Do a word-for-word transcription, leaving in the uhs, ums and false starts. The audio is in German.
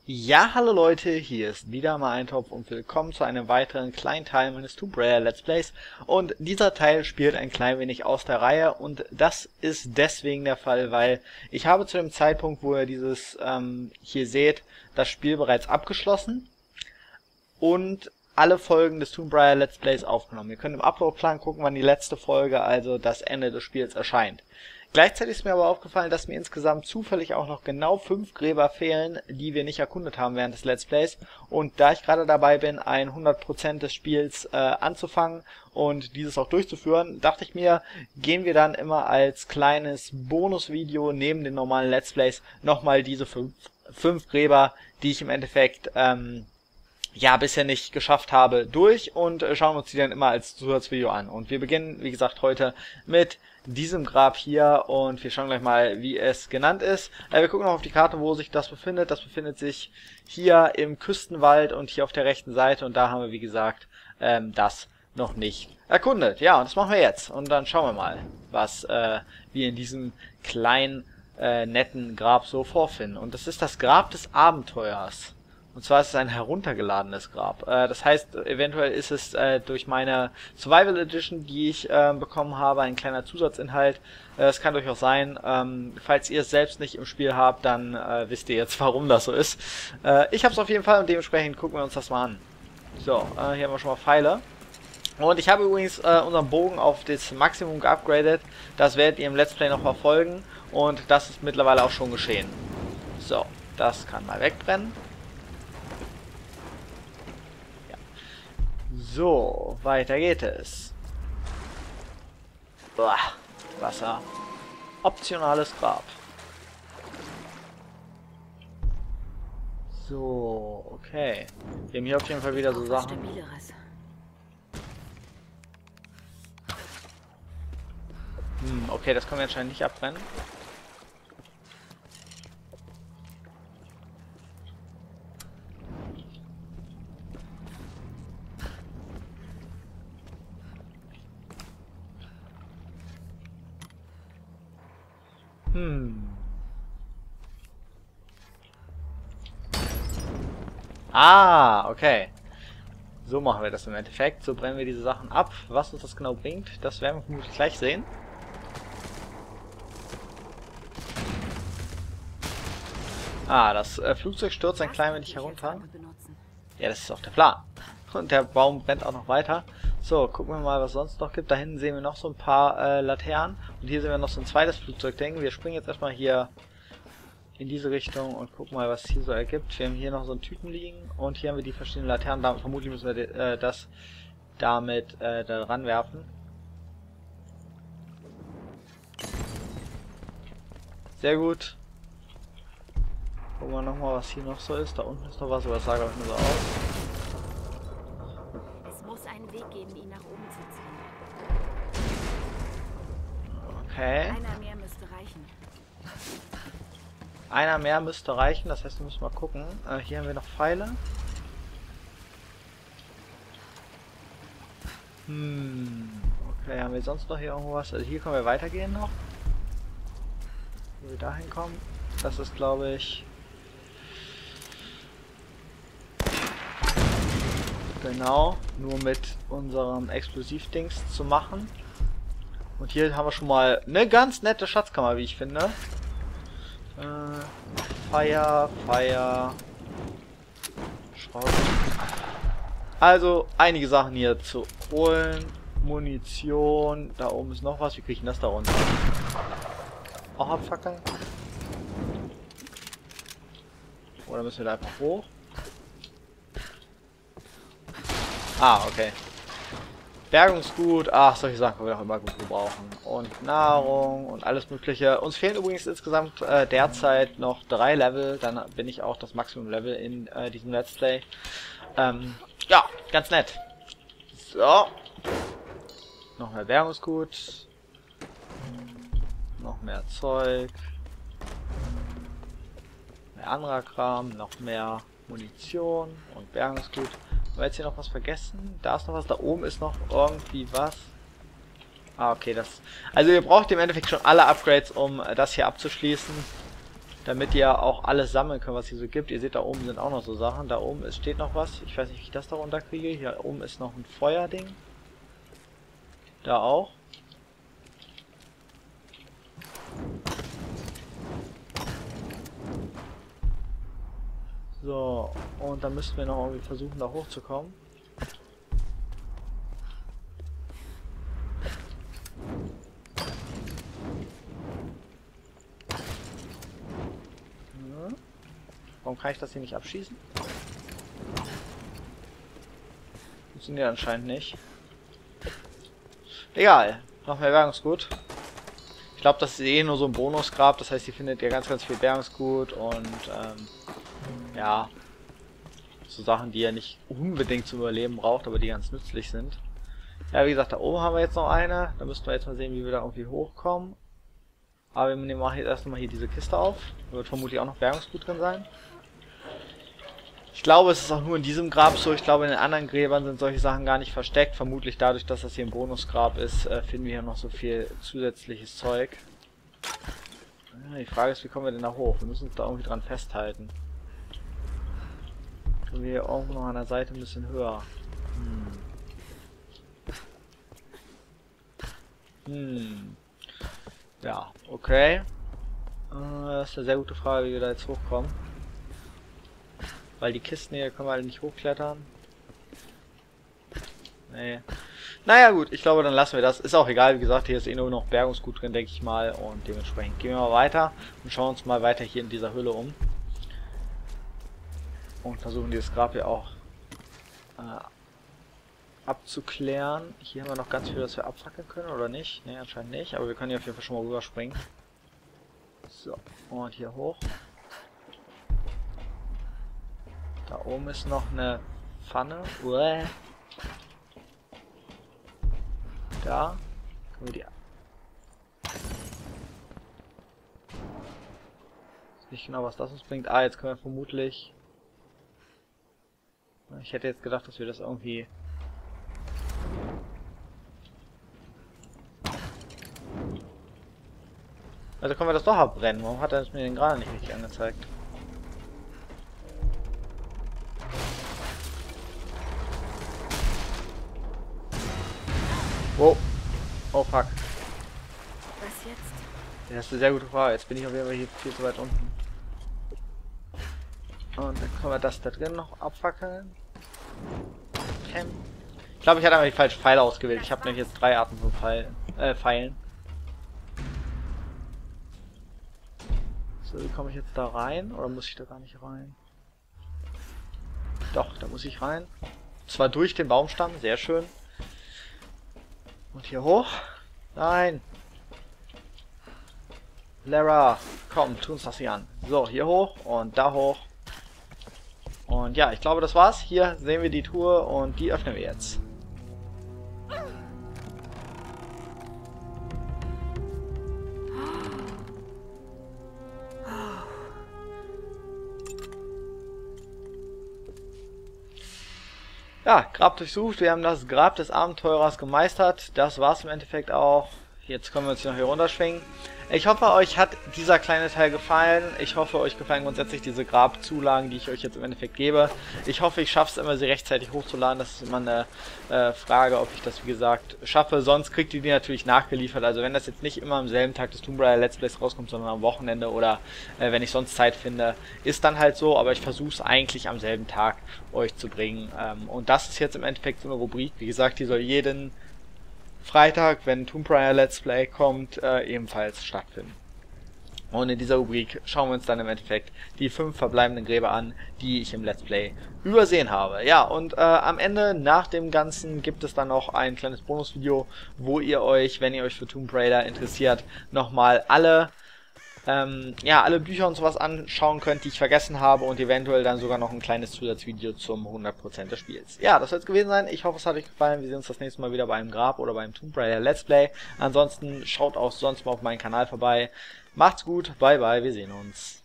Ja, hallo Leute, hier ist wieder mal Eintopf und willkommen zu einem weiteren kleinen Teil meines Tomb Raider Let's Plays. Und dieser Teil spielt ein klein wenig aus der Reihe und das ist deswegen der Fall, weil ich habe zu dem Zeitpunkt, wo ihr dieses ähm, hier seht, das Spiel bereits abgeschlossen und alle Folgen des Tomb Raider Let's Plays aufgenommen. Ihr könnt im Upload-Plan gucken, wann die letzte Folge, also das Ende des Spiels, erscheint. Gleichzeitig ist mir aber aufgefallen, dass mir insgesamt zufällig auch noch genau fünf Gräber fehlen, die wir nicht erkundet haben während des Let's Plays. Und da ich gerade dabei bin, ein hundert Prozent des Spiels äh, anzufangen und dieses auch durchzuführen, dachte ich mir, gehen wir dann immer als kleines Bonusvideo neben den normalen Let's Plays nochmal diese fünf, fünf Gräber, die ich im Endeffekt ähm, ja bisher nicht geschafft habe, durch und äh, schauen uns die dann immer als Zusatzvideo an. Und wir beginnen, wie gesagt, heute mit diesem Grab hier und wir schauen gleich mal, wie es genannt ist. Äh, wir gucken noch auf die Karte, wo sich das befindet. Das befindet sich hier im Küstenwald und hier auf der rechten Seite und da haben wir, wie gesagt, ähm, das noch nicht erkundet. Ja, und das machen wir jetzt und dann schauen wir mal, was äh, wir in diesem kleinen, äh, netten Grab so vorfinden. Und das ist das Grab des Abenteuers. Und zwar ist es ein heruntergeladenes Grab. Äh, das heißt, eventuell ist es äh, durch meine Survival Edition, die ich äh, bekommen habe, ein kleiner Zusatzinhalt. Äh, das kann durchaus sein. Ähm, falls ihr es selbst nicht im Spiel habt, dann äh, wisst ihr jetzt, warum das so ist. Äh, ich habe es auf jeden Fall und dementsprechend gucken wir uns das mal an. So, äh, hier haben wir schon mal Pfeile. Und ich habe übrigens äh, unseren Bogen auf das Maximum geupgradet. Das werdet ihr im Let's Play noch verfolgen. Und das ist mittlerweile auch schon geschehen. So, das kann mal wegbrennen. So, weiter geht es. Boah, Wasser. Optionales Grab. So, okay. Wir haben hier auf jeden Fall wieder so Sachen. Hm, okay, das können wir anscheinend nicht abbrennen. Hm. Ah, okay. So machen wir das im Endeffekt. So brennen wir diese Sachen ab. Was uns das genau bringt, das werden wir vermutlich gleich sehen. Ah, das äh, Flugzeug stürzt ein klein wenig herunter. Ja, das ist auch der Plan. Und der Baum brennt auch noch weiter. So, gucken wir mal, was es sonst noch gibt. Da hinten sehen wir noch so ein paar äh, Laternen. Und hier sehen wir noch so ein zweites Flugzeugding. Wir springen jetzt erstmal hier in diese Richtung und gucken mal, was hier so ergibt. Wir haben hier noch so einen Typen liegen. Und hier haben wir die verschiedenen Laternen. Da, vermutlich müssen wir äh, das damit äh, da ranwerfen. Sehr gut. Gucken wir nochmal, was hier noch so ist. Da unten ist noch was, aber das sah glaube ich nur so aus. Einen Weg geben, ihn nach oben zu ziehen. Okay. Einer mehr müsste reichen. Einer mehr müsste reichen, das heißt, wir müssen mal gucken. Äh, hier haben wir noch Pfeile. Hm. Okay, haben wir sonst noch hier irgendwo was? Also hier können wir weitergehen noch. Wo wir da hinkommen. Das ist, glaube ich... Genau, nur mit unserem Explosivdings zu machen. Und hier haben wir schon mal eine ganz nette Schatzkammer, wie ich finde. Äh, Feuer, Feuer, Schrauben. Also einige Sachen hier zu holen. Munition, da oben ist noch was. Wie kriege ich denn das da runter? Auch abfackeln? Oder müssen wir da einfach hoch? Ah, okay. Bergungsgut, ach, solche Sachen können wir auch immer gut gebrauchen. Und Nahrung und alles mögliche. Uns fehlen übrigens insgesamt äh, derzeit noch drei Level, dann bin ich auch das Maximum-Level in äh, diesem Let's Play. Ähm, ja, ganz nett. So. Noch mehr Bergungsgut. Noch mehr Zeug. Mehr anderer Kram, noch mehr Munition und Bergungsgut. Haben wir jetzt hier noch was vergessen? Da ist noch was, da oben ist noch irgendwie was. Ah, okay, das... Also ihr braucht im Endeffekt schon alle Upgrades, um das hier abzuschließen. damit ihr auch alles sammeln könnt, was hier so gibt. Ihr seht, da oben sind auch noch so Sachen. Da oben ist, steht noch was. Ich weiß nicht, wie ich das da runter kriege. Hier oben ist noch ein Feuerding. Da auch. So, und dann müssten wir noch irgendwie versuchen, da hochzukommen. Hm. Warum kann ich das hier nicht abschießen? Funktioniert anscheinend nicht. Egal, noch mehr Bergungsgut. Ich glaube, das ist eh nur so ein Bonusgrab, das heißt, hier findet ihr ganz, ganz viel Bergungsgut und ähm, ja, so Sachen, die ihr nicht unbedingt zum Überleben braucht, aber die ganz nützlich sind. Ja, wie gesagt, da oben haben wir jetzt noch eine. Da müssten wir jetzt mal sehen, wie wir da irgendwie hochkommen. Aber wir nehmen jetzt erst mal hier diese Kiste auf. Da wird vermutlich auch noch Bergungsgut drin sein. Ich glaube, es ist auch nur in diesem Grab so. Ich glaube, in den anderen Gräbern sind solche Sachen gar nicht versteckt. Vermutlich dadurch, dass das hier ein Bonusgrab ist, äh, finden wir hier noch so viel zusätzliches Zeug. Ja, die Frage ist, wie kommen wir denn da hoch? Wir müssen uns da irgendwie dran festhalten. Können wir hier irgendwo noch an der Seite ein bisschen höher. Hm. Hm. Ja, okay. Äh, das ist eine sehr gute Frage, wie wir da jetzt hochkommen. Weil die Kisten hier können wir halt nicht hochklettern. Nee. Naja gut, ich glaube, dann lassen wir das. Ist auch egal, wie gesagt, hier ist eh nur noch Bergungsgut drin, denke ich mal. Und dementsprechend gehen wir mal weiter und schauen uns mal weiter hier in dieser Höhle um. Und versuchen dieses Grab hier auch äh, abzuklären. Hier haben wir noch ganz viel, das wir abfackeln können, oder nicht? Ne, anscheinend nicht, aber wir können hier auf jeden Fall schon mal rüberspringen. So, und hier hoch. Da oben ist noch eine Pfanne. Uäh. Da können wir die... Ich weiß nicht genau, was das uns bringt. Ah, jetzt können wir vermutlich... Ich hätte jetzt gedacht, dass wir das irgendwie... Also können wir das doch abbrennen. Warum hat er es mir denn gerade nicht richtig angezeigt? Wow. Oh fuck. Was jetzt? Das ist eine sehr gute Frage. Jetzt bin ich auf jeden Fall hier viel zu weit unten. Und dann können wir das da drin noch abfackeln. Okay. Ich glaube, ich hatte einfach die falschen Pfeile ausgewählt. Ich habe nämlich jetzt drei Arten von Pfeilen. Äh, Pfeilen. So, wie komme ich jetzt da rein? Oder muss ich da gar nicht rein? Doch, da muss ich rein. Und zwar durch den Baumstamm. Sehr schön. Und hier hoch. Nein. Lara, komm, tu uns das hier an. So, hier hoch und da hoch. Und ja, ich glaube, das war's. Hier sehen wir die Truhe und die öffnen wir jetzt. Ja, Grab durchsucht. Wir haben das Grab des Abenteurers gemeistert. Das war's im Endeffekt auch. Jetzt können wir uns noch hier runterschwingen. Ich hoffe, euch hat dieser kleine Teil gefallen. Ich hoffe, euch gefallen grundsätzlich diese Grabzulagen, die ich euch jetzt im Endeffekt gebe. Ich hoffe, ich schaffe es immer, sie rechtzeitig hochzuladen. Das ist immer eine äh, Frage, ob ich das, wie gesagt, schaffe. Sonst kriegt ihr die natürlich nachgeliefert. Also wenn das jetzt nicht immer am selben Tag des Tomb Raider Let's Plays rauskommt, sondern am Wochenende oder äh, wenn ich sonst Zeit finde, ist dann halt so. Aber ich versuche es eigentlich am selben Tag euch zu bringen. Ähm, und das ist jetzt im Endeffekt so eine Rubrik. Wie gesagt, die soll jeden Freitag, wenn Tomb Raider Let's Play kommt, äh, ebenfalls stattfinden. Und in dieser Rubrik schauen wir uns dann im Endeffekt die fünf verbleibenden Gräber an, die ich im Let's Play übersehen habe. Ja, und äh, am Ende, nach dem Ganzen, gibt es dann noch ein kleines Bonusvideo, wo ihr euch, wenn ihr euch für Tomb Raider interessiert, nochmal alle Ähm, ja, alle Bücher und sowas anschauen könnt, die ich vergessen habe und eventuell dann sogar noch ein kleines Zusatzvideo zum hundert Prozent des Spiels. Ja, das soll es gewesen sein. Ich hoffe, es hat euch gefallen. Wir sehen uns das nächste Mal wieder beim Grab oder beim Tomb Raider Let's Play. Ansonsten schaut auch sonst mal auf meinen Kanal vorbei. Macht's gut, bye bye, wir sehen uns.